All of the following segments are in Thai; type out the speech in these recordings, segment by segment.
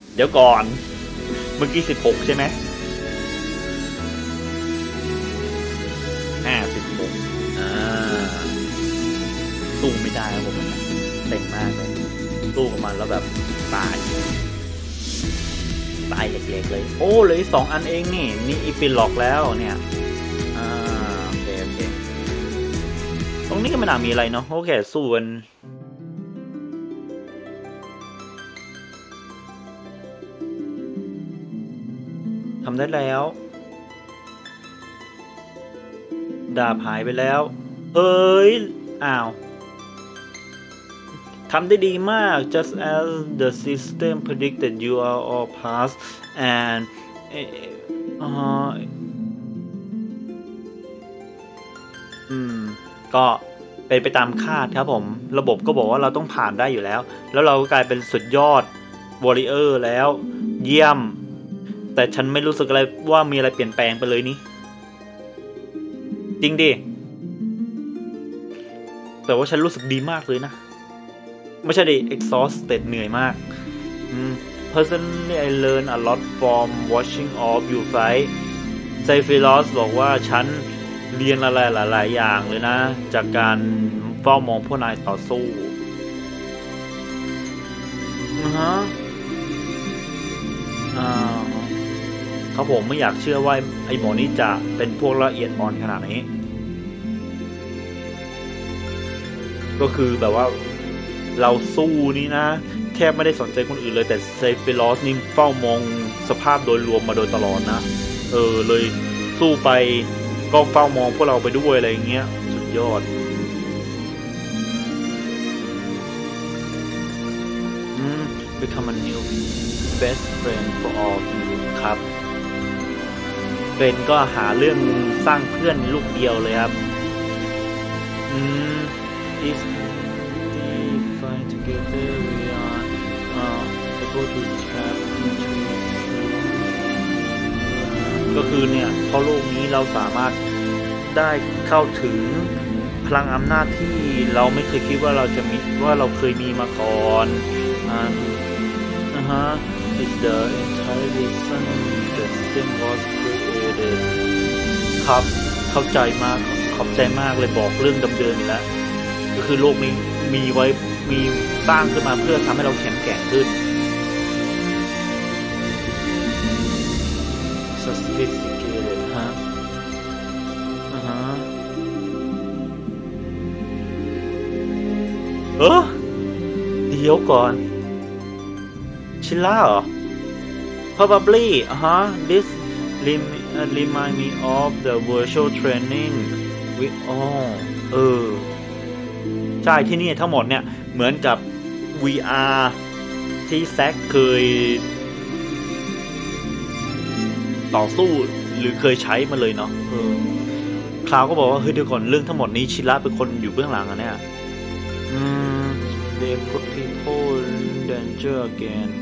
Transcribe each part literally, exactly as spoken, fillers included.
เดี๋ยวก่อนเมื่อกี้สิบหกใช่ไหมห้าสิบหกอ่าสู้ไม่ได้ครับผมเต็งมากเลยสู้กับมันแล้วแบบตายตายเล็กๆเลยโอ้เหลือสองอันเองนี่นี่อีพิล็อกแล้วเนี่ยอ่าโอเคโอเคตรงนี้ก็ไม่น่ามีอะไรเนาะโอเคสู้กันทำได้แล้วดาบหายไปแล้วเฮ้ยอ้าวทำได้ดีมาก just as the system predicted you are all passed and อ่าอืมก็เป็นไปตามคาดครับผมระบบก็บอกว่าเราต้องผ่านได้อยู่แล้วแล้วเราก็กลายเป็นสุดยอดวอริเออร์แล้วเยี่ยมแต่ฉันไม่รู้สึกอะไรว่ามีอะไรเปลี่ยนแปลงไปเลยนี่จริงดิแต่ว่าฉันรู้สึกดีมากเลยนะไม่ใช่ดิ exhausted เหนื่อยมาก mm. Personally I learn a lot from watching of you fight ไซฟิลอสบอกว่าฉันเรียนอะไรหลายๆอย่างเลยนะจากการเฝ้ามองพวกนายต่อสู้อือฮะอ่าเขาผมไม่อยากเชื่อว่าไอ้หมอนี่จะเป็นพวกละเอียดอ่อนขนาดนี้ก็คือแบบว่าเราสู้นี่นะแทบไม่ได้สนใจคนอื่นเลยแต่เซฟิลอสนี่เฝ้ามองสภาพโดยรวมมาโดยตลอดนะเออเลยสู้ไปก็เฝ้ามองพวกเราไปด้วยอะไรอย่างเงี้ยสุดยอดอืม become a new best friend for all ครับเป็นก็หาเรื่องสร้างเพื่อนลูกเดียวเลยครับอืม is together we are uh, able to tap into ก็คือเนี่ยเพราะโลกนี้เราสามารถได้เข้าถึงพลังอำนาจที่เราไม่เคยคิดว่าเราจะมีว่าเราเคยมีมาก่อนอ่านะฮะ is the entire reason the system was created ครับเข้าใจมากขอบใจมากเลยบอกเรื่องเดิมๆอีกแล้วก็คือโลกนี้มีไว้มีสร้างขึ้นมาเพื่อทำให้เราแข็งแกร่งขึ้น sophisticated ฮะอ่าฮะเออเดี๋ยวก่อนชิล่าเหรอ probably อ่าฮะ this remind me of the virtual training with all เออใช่ที่นี่ทั้งหมดเนี่ยเหมือนกับ วี อาร์ ที่แซคเคยต่อสู้หรือเคยใช้มาเลยเนาะเออคราวก็บอกว่าเฮ้ยเดี๋ยวก่อนเรื่องทั้งหมดนี้ชิระเป็นคนอยู่เบื้องหลังอ่ะเนี่ยอืม they put people in danger again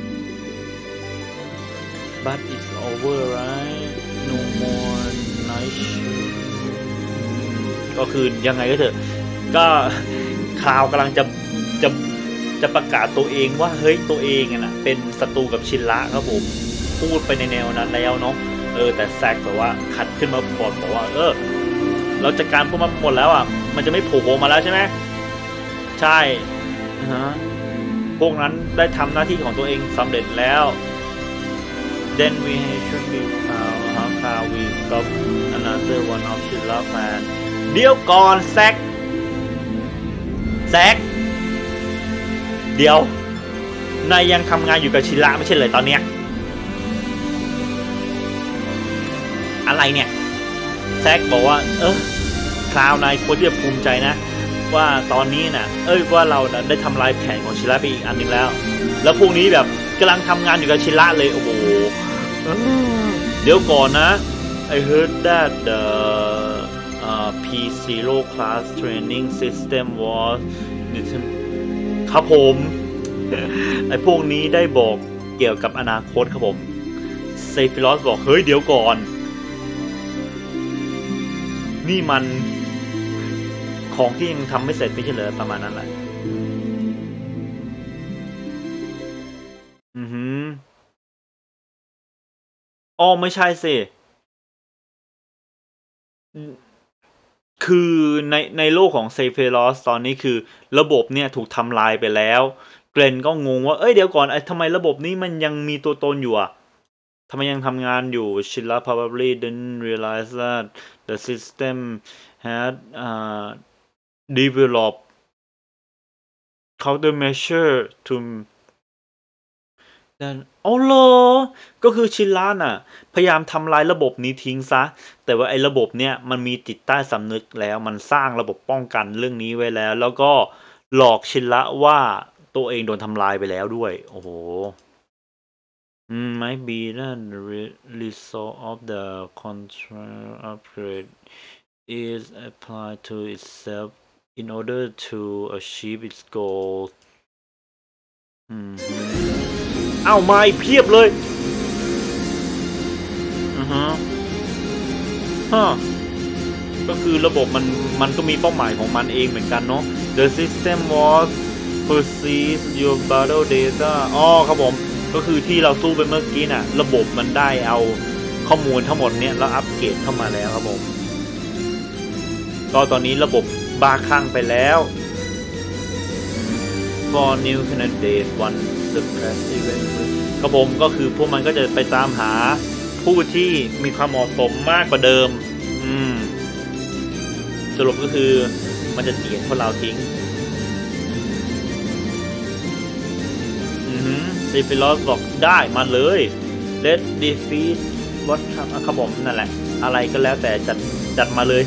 but it's over right no more night shift ก็คือยังไงก็เถอะก็คราวกำลังจะจะจะประกาศตัวเองว่าเฮ้ยตัวเองน่ะเป็นศัตรูกับชินระครับผมพูดไปในแนวนั้นแล้วเนาะเออแต่แซกแบบว่าขัดขึ้นมาก่อนบอกว่าเออเราจัดการพวกมันหมดแล้วอ่ะมันจะไม่โผล่มาแล้วใช่ไหมใช่ฮะพวกนั้นได้ทำหน้าที่ของตัวเองสำเร็จแล้ว then we should be how how can we stop another one of ชินระ man เดี๋ยวก่อนแซกแซกเดี๋ยวนายยังทำงานอยู่กับชิระไม่ใช่เลยตอนเนี้ยอะไรเนี่ยแซกบอกว่าเออคราวนายควรที่จะภูมิใจนะว่าตอนนี้น่ะเอ้ยว่าเราได้ทำลายแผนของชิระไปอีกอันหนึ่งแล้วแล้วพวกนี้แบบกำลังทำงานอยู่กับชิระเลยโอ้โหเดี๋ยวก่อนนะ I heard that the uh, พี ศูนย์ class training system was ครับผมไอ้พวกนี้ได้บอกเกี่ยวกับอนาคตครับผมเซฟิลอสบอกเฮ้ยเดี๋ยวก่อนนี่มันของที่ยังทำไม่เสร็จไม่ใช่เหรอประมาณนั้นแหละอ๋อไม่ใช่สิคือในในโลกของเซเฟรอสตอนนี้คือระบบเนี่ยถูกทำลายไปแล้วเกรนก็งงว่าเอ้ยเดี๋ยวก่อนไอ้ทำไมระบบนี้มันยังมีตัวตนอยู่อะทำไมยังทำงานอยู่ Sheila probably didn't realize that the system had uh, developed countermeasure to นั่นอ๋อเหรอก็คือชินล่าน่ะพยายามทำลายระบบนี้ทิ้งซะแต่ว่าไอ้ระบบเนี่ยมันมีจิตใต้สำนึกแล้วมันสร้างระบบป้องกันเรื่องนี้ไว้แล้วแล้วก็หลอกชินละว่าตัวเองโดนทำลายไปแล้วด้วยโอ้โหอืม might be that the result of the control upgrade is applied to itself in order to achieve its goal อืมเอ้ามาอีกเพียบเลยอือฮะฮะก็คือระบบมันมันก็มีเป้าหมายของมันเองเหมือนกันเนาะ The system was perceives your battle data อ๋อครับผมก็คือที่เราสู้ไปเมื่อกี้น่ะระบบมันได้เอาข้อมูลทั้งหมดเนี้ยแล้วอัปเกรดเข้ามาแล้วครับผมก็ตอนนี้ระบบบ้าคลั่งไปแล้ว for new candidate one the president ครับผมก็คือพวกมันก็จะไปตามหาผู้ที่มีความเหมาะสมมากกว่าเดิมอืมสรุปก็คือมันจะเจียนพวกเราทิ้งอือฮึซีฟิลอสบอกได้มาเลย Let defeat what ครับผมนั่นแหละอะไรก็แล้วแต่จัดจัดมาเลย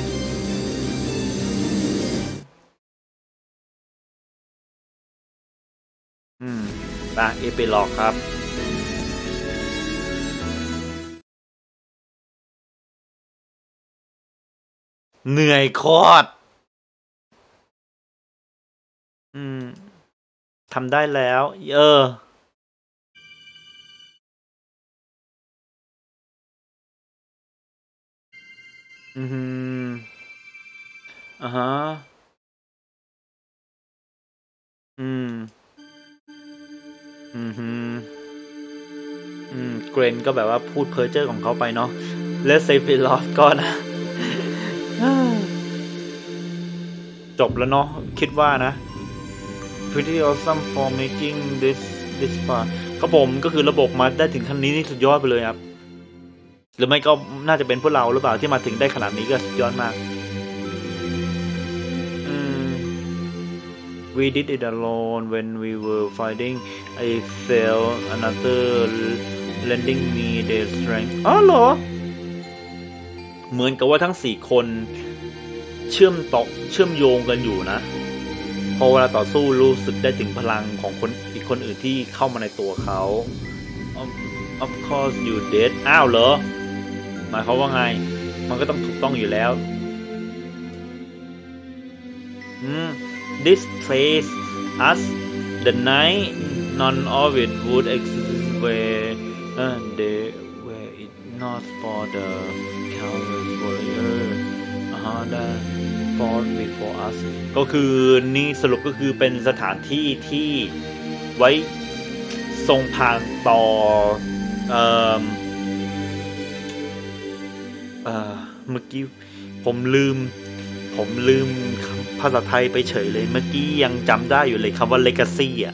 อืมไปเอพิลอกครับเหนื่อยโคตรอืมทำได้แล้วเอออืมอ่าฮะอืมอืมฮึอืมเกรนก็แบบว่าพูดเพ้อเจ้อของเขาไปเนาะและเซฟิลอฟก็นะจบแล้วเนาะคิดว่านะ pretty awesome for making this this far ครับผมก็คือระบบมาได้ถึงขั้นนี้นี่สุดยอดไปเลยครับหรือไม่ก็น่าจะเป็นพวกเราหรือเปล่าที่มาถึงได้ขนาดนี้ก็สุดยอดมากอืม we did it alone when we were fighting I felt another lending me their strength อ๋อเหรอเหมือนกับว่าทั้งสี่คนเชื่อมต่อเชื่อมโยงกันอยู่นะพอเวลาต่อสู้รู้สึกได้ถึงพลังของคนอีกคนอื่นที่เข้ามาในตัวเขา of, of course you did อ้าวเหรอหมายความว่าไงมันก็ต้องถูกต้องอยู่แล้วอืม this place us the night none of it would exist where uh, they were it not for the countless warrior อ่าฮะ that fought before us ก็คือนี่สรุปก็คือเป็นสถานที่ที่ไว้ทรงผ่านต่อเอ่อเอ่อเมื่อกี้ผมลืมผมลืมภาษาไทยไปเฉยเลยเมื่อกี้ยังจำได้อยู่เลยคำว่า legacy อ่ะ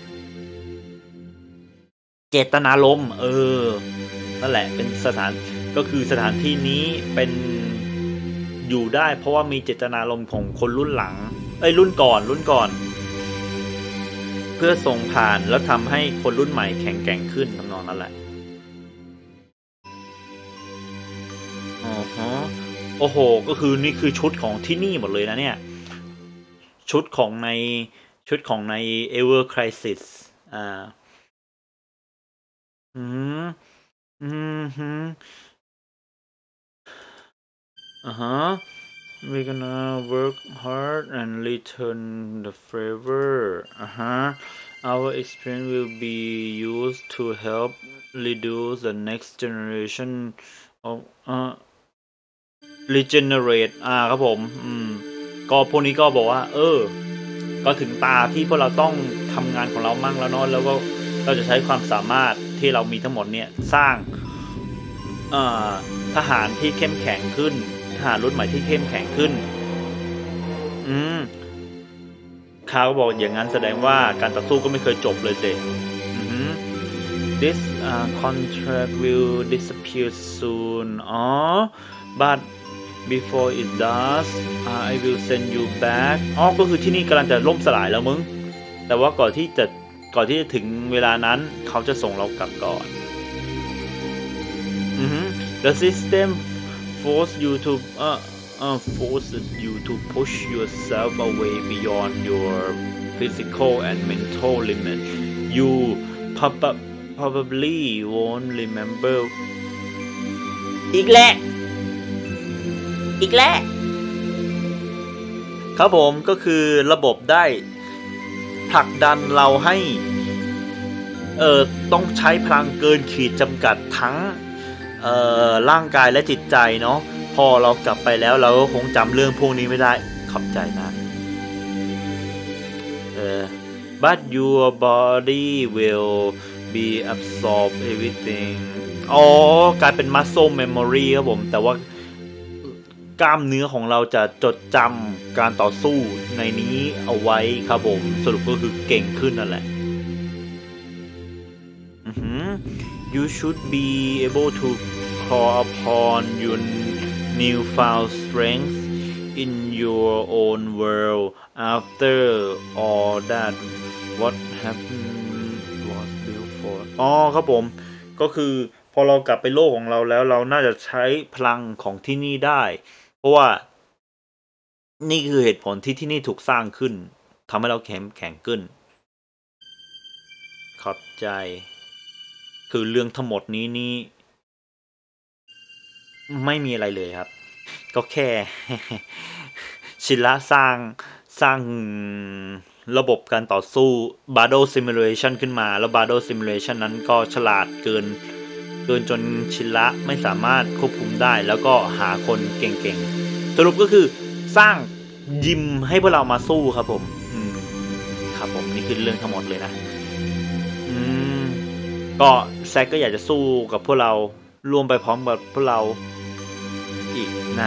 เจตนารมณ์เออนั่นแหละเป็นสถานก็คือสถานที่นี้เป็นอยู่ได้เพราะว่ามีเจตนารมณ์ของคนรุ่นหลังเอ้ยรุ่นก่อนรุ่นก่อนเพื่อส่งผ่านแล้วทำให้คนรุ่นใหม่แข็งแกร่งขึ้นทำนองนั้นแหละอ๋อฮะโอ้โหก็คือนี่คือชุดของที่นี่หมดเลยนะเนี่ยชุดของในชุดของใน Ever Crisis อ่าอืมอืมฮึอ่าฮะ we're gonna work hard and return the favor อ่าฮะ our experience will be used to help reduce the next generation of uh, regenerate อ่าครับผมอืมก็พวกนี้ก็บอกว่าเออก็ถึงตาที่พวกเราต้องทำงานของเรามั่งแล้วเนาะแล้วก็เราจะใช้ความสามารถที่เรามีทั้งหมดเนี่ยสร้างทหารที่เข้มแข็งขึ้นทหารรุ่นใหม่ที่เข้มแข็งขึ้นอืมเขาบอกอย่างนั้นแสดงว่าการต่อสู้ก็ไม่เคยจบเลยสิ This uh, contract will disappear soon อ๋อ but before it does uh, I will send you back อ๋อก็คือที่นี่กำลังจะล่มสลายแล้วมึงแต่ว่าก่อนที่จะก่อนที่จะถึงเวลานั้นเขาจะส่งเรากลับก่อน The system force you to uh, uh, forces you to push yourself away beyond your physical and mental limit. You prob- probably won't remember. อีกแล้วอีกแล้วครับผมก็คือระบบได้ผลักดันเราให้เอ่อต้องใช้พลังเกินขีดจำกัดทั้งเอ่อร่างกายและจิตใจเนาะพอเรากลับไปแล้วเราก็คงจำเรื่องพวกนี้ไม่ได้ขอบใจนะเออ but your body will be absorb everything อ๋อกลายเป็น muscle memory ครับผมแต่ว่ากล้ามเนื้อของเราจะจดจำการต่อสู้ในนี้เอาไว้ครับผมสรุปก็คือเก่งขึ้นนั่นแหละ You should be able to call upon your newfound strength in your own world after all that what happened was built for อ๋อครับผมก็คือพอเรากลับไปโลกของเราแล้วเราน่าจะใช้พลังของที่นี่ได้เพราะว่านี่คือเหตุผลที่ที่นี่ถูกสร้างขึ้นทำให้เราแข็งแข็งขึ้นขอบใจคือเรื่องทั้งหมดนี้นี่ไม่มีอะไรเลยครับก็แค่ชินละสร้างสร้างระบบการต่อสู้ Battle Simulation ขึ้นมาแล้ว Battle Simulation นั้นก็ฉลาดเกินเกินจนชินละไม่สามารถควบคุมได้แล้วก็หาคนเก่งๆสรุปก็คือสร้างยิมให้พวกเรามาสู้ครับผมอืมครับผมนี่คือเรื่องทั้งหมดเลยนะอืมก็แซกก็อยากจะสู้กับพวกเราร่วมไปพร้อมกับพวกเราอีกนะ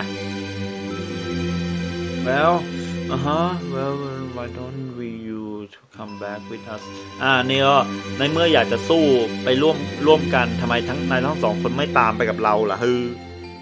Well uh huh well why don't we you to come back with us อ่านี่ก็ในเมื่ออยากจะสู้ไปร่วมร่วมกันทำไมทั้งนายทั้งสองคนไม่ตามไปกับเราล่ะฮือ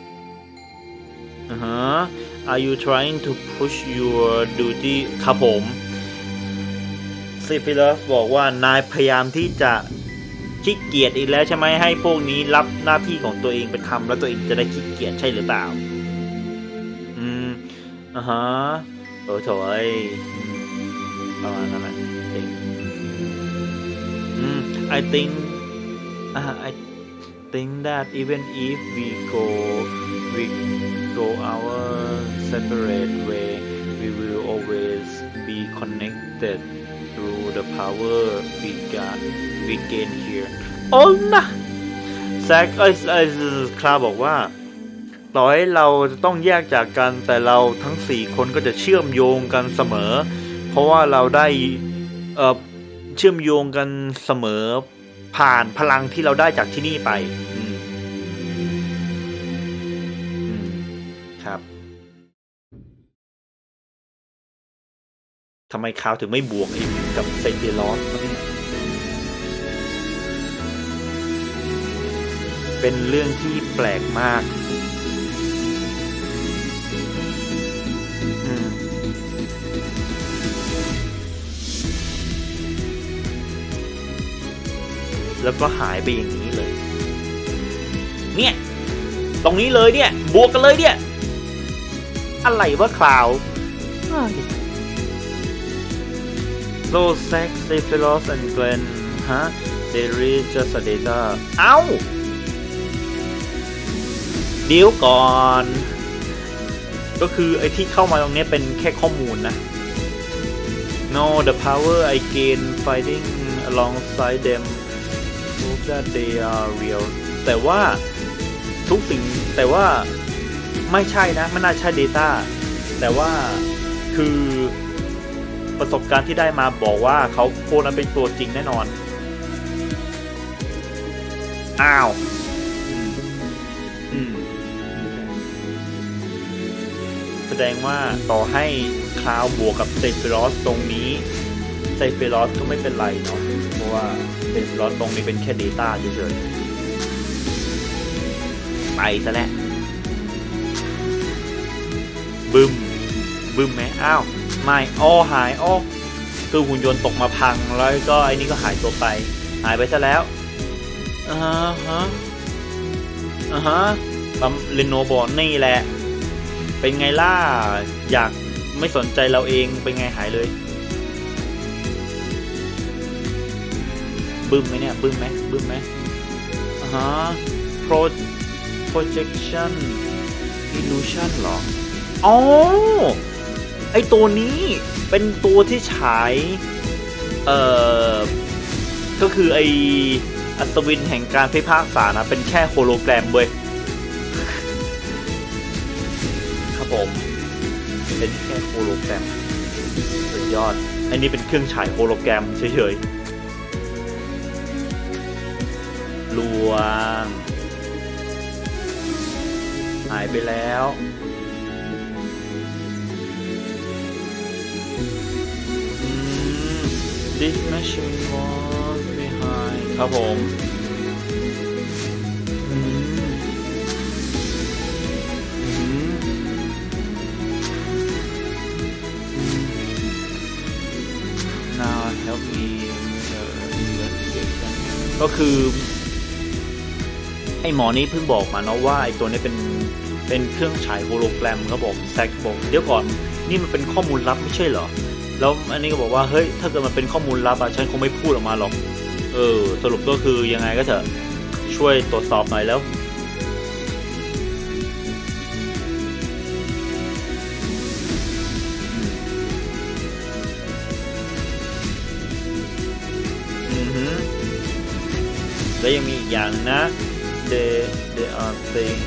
uh huh Are you trying to push your duty ครับผมซิฟิลัสบอกว่านายพยายามที่จะขี้เกียจอีกแล้วใช่ไหมให้พวกนี้รับหน้าที่ของตัวเองไปทำแล้วตัวเองจะได้ขี้เกียจใช่หรือเปล่าอืมอ่าฮะโอ้โถยประมาณนั้นแหละจริงอืม I think uh, I think that even if we go we go our separate way we will always be connected through the power we got we gain here โอ้นะแซกไอ้ไอ้คลาบอกว่าต่อให้เราจะต้องแยกจากกันแต่เราทั้งสี่คนก็จะเชื่อมโยงกันเสมอเพราะว่าเราได้เอ่อเชื่อมโยงกันเสมอผ่านพลังที่เราได้จากที่นี่ไปอืมอืมครับทำไมคาวถึงไม่บวกอีกกับเซนเทลอสเนี่ยเป็นเรื่องที่แปลกมากแล้วก็หายไปอย่างนี้เลยเนี่ยตรงนี้เลยเนี่ยบวกกันเลยเนี่ยอะไรวะคลาวโลแซกเซฟิลอสแอนด์เกลนฮะเดริจัสเดต้าเอ้าเดี๋ยวก่อนก็คือไอ้ที่เข้ามาตรงนี้เป็นแค่ข้อมูลนะ No the power I gain fighting alongside them prove that they are real แต่ว่าทุกสิ่งแต่ว่าไม่ใช่นะไม่น่าใช่ data แต่ว่าคือประสบการณ์ที่ได้มาบอกว่าเขาพวกนั้นเป็นตัวจริงแน่นอนอ้าวดงว่าต่อให้คลาวบวกกับเซฟิรอสตรงนี้เซฟิรอสก็ไม่เป็นไรเนาะเพราะว่าเซฟิรอสตรงนี้เป็นแค่ Data เฉยๆไปซะแล้วบึมบึมไหมอ้าวไม่อ้อหายอ้อคือหุ่นยนต์ตกมาพังแล้วก็ไอ้นี่ก็หายตัวไปหายไปซะแล้วอ่าฮะอ่าฮะปั๊มเรโนบอลนี่แหละเป็นไงล่ะอยากไม่สนใจเราเองเป็นไงหายเลยบึ้มไหมเนี่ยบึ้มไหมบึ้มไหมอ่าฮะ pro projection illusion หรออ๋อไอตัวนี้เป็นตัวที่ฉายเอ่อก็คือไออัศวินแห่งการพิพากษานะเป็นแค่โฮโลแกรมเว้ยครับผมเป็นแค่โฮโลแกรมสุดยอดอันนี้เป็นเครื่องฉายโฮโลแกรมเฉยๆลวงหายไปแล้ว This machine was behind ครับผมอืมอืมNow help me with the investigation ก็คือไอหมอนี้เพิ่งบอกมาเนาะว่าไอตัวนี้เป็นเป็นเครื่องฉายโฮโลแกรมครับผมแซกบอกเดี๋ยวก่อนนี่มันเป็นข้อมูลลับไม่ใช่เหรอแล้วอันนี้ก็บอกว่าเฮ้ยถ้าเกิดมันเป็นข้อมูลลับอะฉันคงไม่พูดออกมาหรอกเออสรุปก็คือยังไงก็เถอะช่วยตรวจสอบหน่อยแล้วอือฮึแล้วยังมีอีกอย่างนะ they they are saying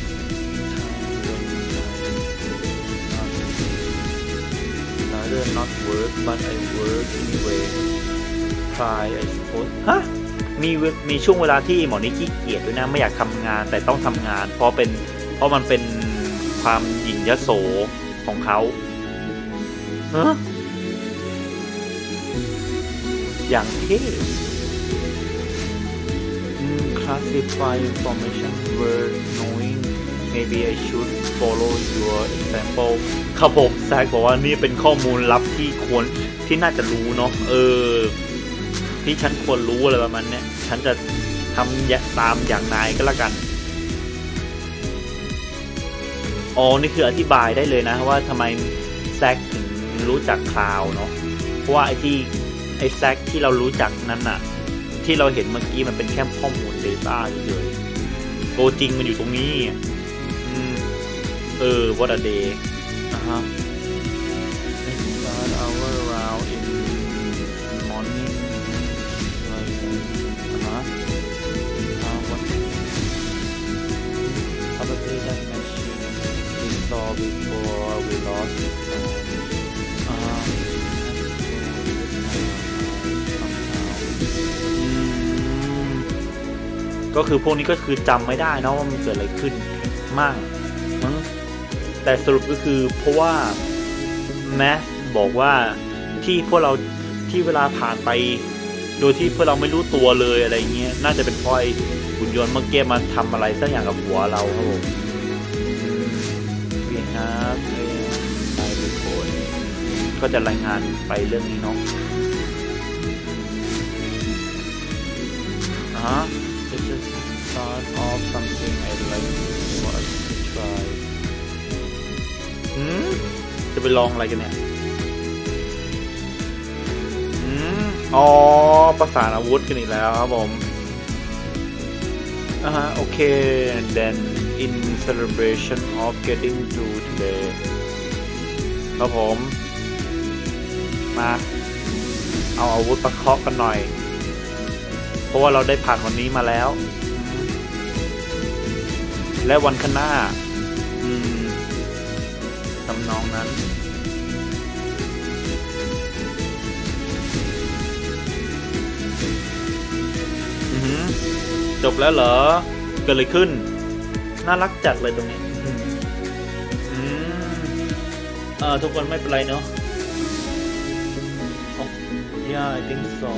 not work but I work anyway try I suppose ฮะมีมีช่วงเวลาที่หมอนี่ขี้เกียจด้วยนะไม่อยากทำงานแต่ต้องทำงานเพราะเป็นเพราะมันเป็นความหยิ่งยโสของเขาฮะอย่างเท่ classify information word knowing maybe I should follow your example ครับผมแซกบอกว่านี่เป็นข้อมูลลับที่ควรที่น่าจะรู้เนาะเออที่ฉันควรรู้อะไรประมาณนี้ฉันจะทำตามอย่างนายก็แล้วกันอ๋อนี่คืออธิบายได้เลยนะว่าทำไมแซกถึงรู้จักคลาวเนาะเพราะว่าไอ้ที่ไอ้แซกที่เรารู้จักนั้นน่ะที่เราเห็นเมื่อกี้มันเป็นแค่ข้อมูล Data เฉยๆตัวจริงมันอยู่ตรงนี้เออ what a day อ่ะฮะ start hour round in morning อ่ะฮะ what probably that machine installed before we lost it อ่าก็คือพวกนี้ก็คือจำไม่ได้นะว่ามันเกิดอะไรขึ้นมั่งมั้งแต่สรุปก็คือเพราะว่าแมสบอกว่าที่พวกเราที่เวลาผ่านไปโดยที่พวกเราไม่รู้ตัวเลยอะไรเงี้ยน่าจะเป็นเพราะไอ้หุ่นยนต์เมื่อกี้มาทำอะไรสักอย่างกับหัวเราครับผมวีฮาร์ไปไปโคนก็จะรายงานไปเรื่องนี้เนาะอ่า It's just start off something I like for us to tryอืมจะไปลองอะไรกันเนี่ยอืมอ๋อประสานอาวุธกันอีกแล้วครับผมอ่าฮะโอเค and then in celebration of getting through today ครับผมมาเอาอาวุธประเคาะกันหน่อยเพราะว่าเราได้ผ่านวันนี้มาแล้วและวันข้างหน้าอืมทำนองนั้นอือหือจบแล้วเหรอเกิดอะไรขึ้นน่ารักจัดเลยตรงนี้อืมเออทุกคนไม่เป็นไรเนาะ yeah I think so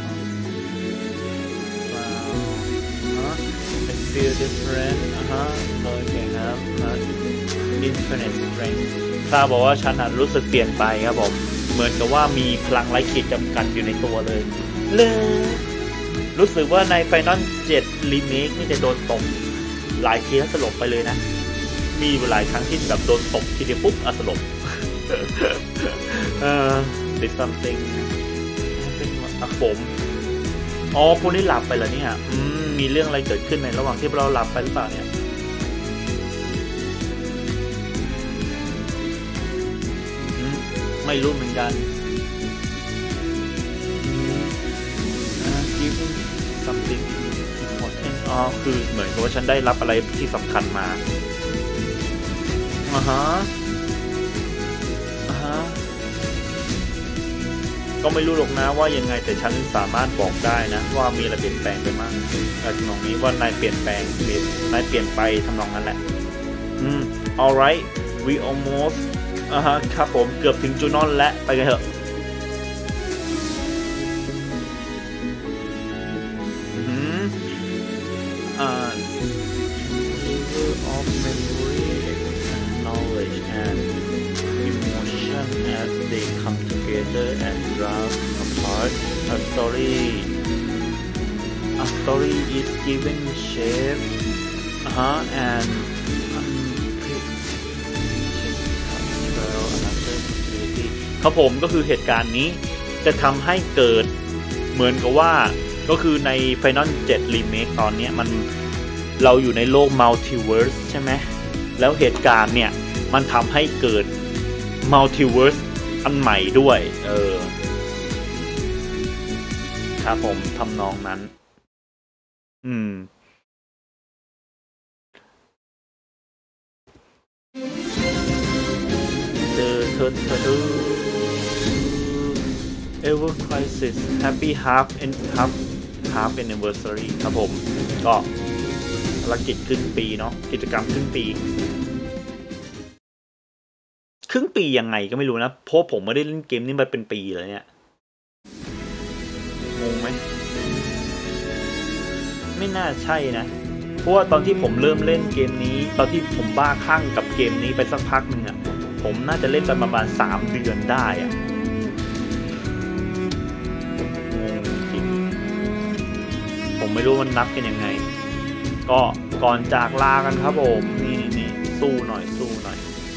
wow huh it feel different อ่ะฮะโอเคครับ infinite strength ทราบบอกว่าฉันรู้สึกเปลี่ยนไปครับผมเหมือนกับว่ามีพลังไร้ขีดจำกัดอยู่ในตัวเลยเลยรู้สึกว่าใน Final เจ็ด Remake นี่จะโดนตบหลายทีแล้วสลบไปเลยนะมีหลายครั้งที่แบบโดนตบทีเดียวปุ๊บอ่ะสลบเออ did something เป็นอ่ะผมอ๋อพวกนี้หลับไปเหรอเนี่ยอืมมีเรื่องอะไรเกิดขึ้นในระหว่างที่เราหลับไปหรือเปล่าเนี่ยไม่รู้เหมือนกัน giving something important อ๋อคือเหมือนกับว่าฉันได้รับอะไรที่สำคัญมาอ่าฮะอ่าฮะก็ไม่รู้หรอกนะว่ายังไงแต่ฉันสามารถบอกได้นะว่ามีอะไรเปลี่ยนแปลงไปมากทำนองนี้ว่านายเปลี่ยนแปลงเปลี่ยนนายเปลี่ยนไปทำนองนั้นแหละอืม alright we almost อ่าฮะครับผมเกือบถึงจูนอนแล้วไปกันเถอะอืมอ่า of memory and knowledge and emotion as they come together and drive apart a story a story is given shape uh-huh andครับผมก็คือเหตุการณ์นี้จะทำให้เกิดเหมือนกับว่าก็คือใน Final เจ็ด Remake ตอนนี้มันเราอยู่ในโลก Multiverse ใช่ไหมแล้วเหตุการณ์เนี่ยมันทำให้เกิด Multiverse อันใหม่ด้วยเออครับผมทำนองนั้นอืมเจอเธอเธอEver Crisis Happy Half and Half Half Anniversary ครับผมก็ภารกิจครึ่งปีเนาะกิจกรรมครึ่งปีครึ่งปียังไงก็ไม่รู้นะเพราะผมไม่ได้เล่นเกมนี้มาเป็นปีเลยเนี่ยงงไหมไม่น่าใช่นะเพราะว่าตอนที่ผมเริ่มเล่นเกมนี้ตอนที่ผมบ้าคลั่งกับเกมนี้ไปสักพักนึงอ่ะผมน่าจะเล่นไปประมาณสามเดือนได้อ่ะผมไม่รู้มันนับกันยังไงก็ก่อนจากลากันครับผมนี่นี่สู้หน่อยสู้หน่อย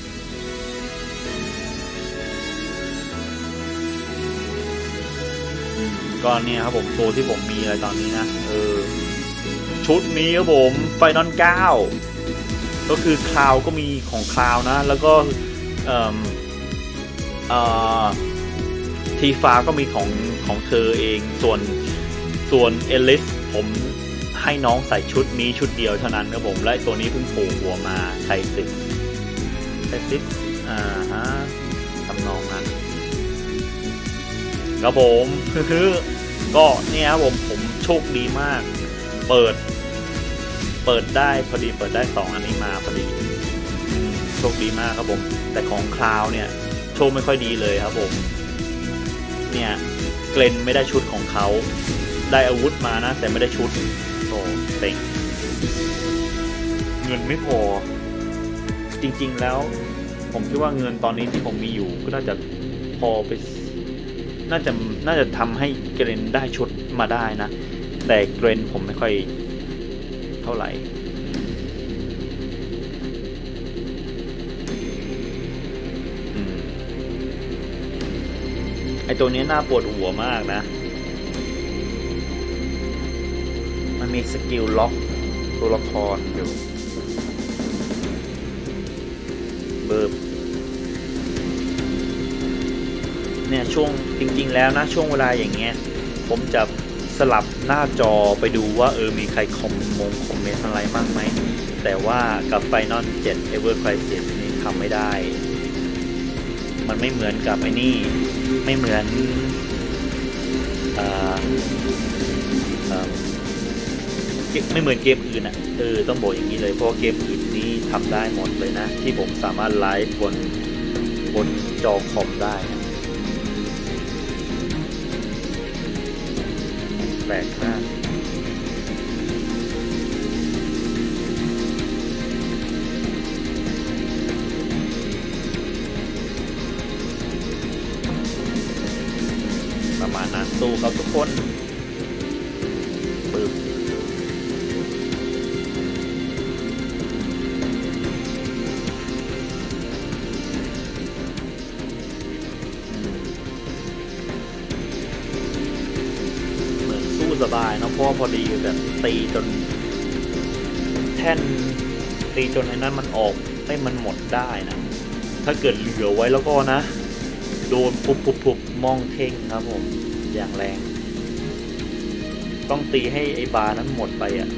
ก็เนี่ยครับผมตัวที่ผมมีอะไรตอนนี้นะเออชุดนี้ครับผมไฟนอลเก้าก็คือคลาวก็มีของคลาวนะแล้วก็เอ่อเอ่อทีฟ้าก็มีของของเธอเองส่วนส่วนเอลิสผมให้น้องใส่ชุดนี้ชุดเดียวเท่านั้นครับผมและตัวนี้เพิ่งโผล่หัวมาไทซิสไทซิสอ่าฮะทำนองนั้นครับผมก็เนี่ยครับผมผมโชคดีมากเปิดเปิดได้พอดีเปิดได้สองอันนี้มาพอดีโชคดีมากครับผมแต่ของคลาวเนี่ยโชคไม่ค่อยดีเลยครับผมเนี่ยเกรนไม่ได้ชุดของเขาได้อาวุธมานะแต่ไม่ได้ชุดโอ้เต็งเงินไม่พอจริงๆแล้วผมคิดว่าเงินตอนนี้ที่ผมมีอยู่ก็น่าจะพอไปน่าจะน่าจะทำให้เกรนได้ชุดมาได้นะแต่เกรนผมไม่ค่อยเท่าไหร่ไอตัวนี้น่าปวดหัวมากนะมันมีสกิลล็อกตัวละครอยู่เบิร์บเนี่ยช่วงจริงๆแล้วนะช่วงเวลาอย่างเงี้ยผมจะสลับหน้าจอไปดูว่าเออมีใครคอมมงคอมเมนต์อะไรบ้างไหมแต่ว่ากับ Final เจ็ด Ever Crisis นี่ทำไม่ได้มันไม่เหมือนกับไอ้นี่ไม่เหมือนเอ่อเอ่อไม่เหมือนเกมอื่นอ่ะเออต้องบอกอย่างนี้เลยเพราะเกมอื่นนี่ทำได้หมดเลยนะที่ผมสามารถไลฟ์บนบนจอคอมได้นะแปลกมากประมาณนั้นสู้ครับทุกคนปึ๊บสบายเนาะเพราะพอดีแบบตีจนแท่นตีจนไอ้นั้นมันออกให้มันหมดได้นะถ้าเกิดเหลือไว้แล้วก็นะโดนปุบปุบปุบมองเท่งครับผมอย่างแรงต้องตีให้ไอ้บาร์นั้นหมดไปอ่ะ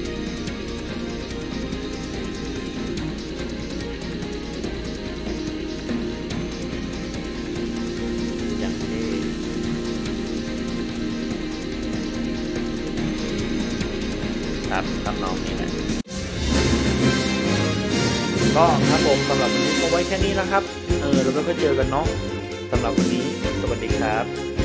ครับทำนองนี้แหละก็ครับผมสำหรับวันนี้ก็ไว้แค่นี้นะครับเออแล้วก็เจอกันเนาะสำหรับวันนี้สวัสดีครับ